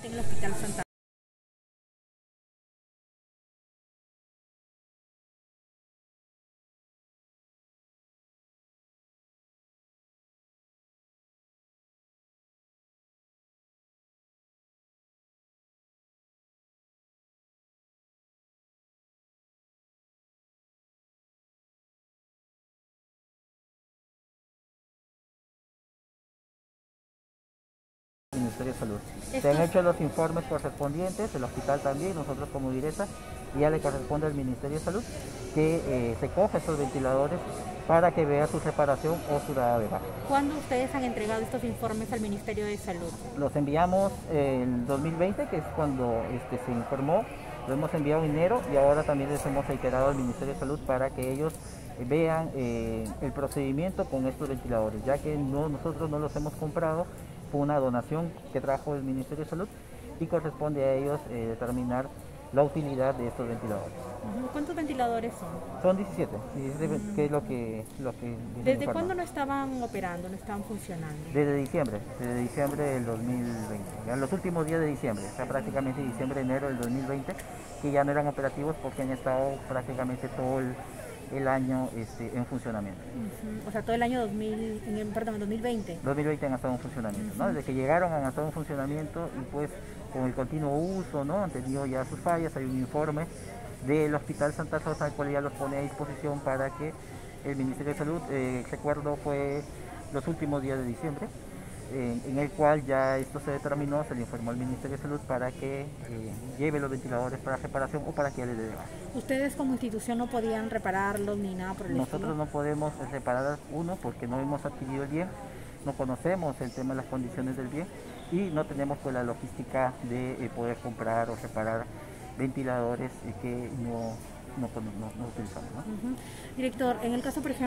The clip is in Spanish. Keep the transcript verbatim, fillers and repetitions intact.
en el Hospital Santa Ministerio de Salud. Estos... Se han hecho los informes correspondientes, el hospital también, nosotros como Diresa, y ya le corresponde al Ministerio de Salud que eh, se coja estos ventiladores para que vea su reparación o su dada de baja. ¿Cuándo ustedes han entregado estos informes al Ministerio de Salud? Los enviamos en dos mil veinte, que es cuando este, se informó, lo hemos enviado en enero y ahora también les hemos reiterado al Ministerio de Salud para que ellos vean eh, el procedimiento con estos ventiladores, ya que no, nosotros no los hemos comprado, fue una donación que trajo el Ministerio de Salud y corresponde a ellos eh, determinar la utilidad de estos ventiladores. ¿Cuántos ventiladores son? Son diecisiete, diecisiete, que es lo que... Lo que ¿Desde cuándo no estaban operando, no estaban funcionando? Desde diciembre, desde diciembre del dos mil veinte, ya en los últimos días de diciembre, o sea, prácticamente diciembre, enero del dos mil veinte, que ya no eran operativos porque han estado prácticamente todo el, el año este, en funcionamiento. Uh-huh. O sea, todo el año dos mil, perdón, dos mil veinte. dos mil veinte han estado en funcionamiento, ¿no? Desde que llegaron han estado en funcionamiento y pues con el continuo uso, ¿no? Han tenido ya sus fallas, hay un informe del Hospital Santa Rosa, el cual ya los pone a disposición para que el Ministerio de Salud, eh, recuerdo fue los últimos días de diciembre, eh, en el cual ya esto se determinó, se le informó al Ministerio de Salud para que eh, lleve los ventiladores para reparación o para que les dé de baja. ¿Ustedes como institución no podían repararlos ni nada por el estilo? Nosotros no podemos reparar uno porque no hemos adquirido el bien, no conocemos el tema de las condiciones del bien y no tenemos pues la logística de eh, poder comprar o reparar ventiladores eh, que no, no, no, no utilizamos, ¿no? Uh-huh. Director, en el caso por ejemplo